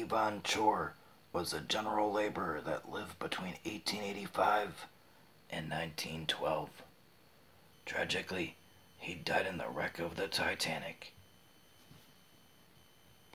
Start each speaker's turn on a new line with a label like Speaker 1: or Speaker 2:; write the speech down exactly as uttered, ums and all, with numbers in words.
Speaker 1: Yvonne Chor was a general laborer that lived between eighteen eighty-five and nineteen twelve. Tragically, he died in the wreck of the Titanic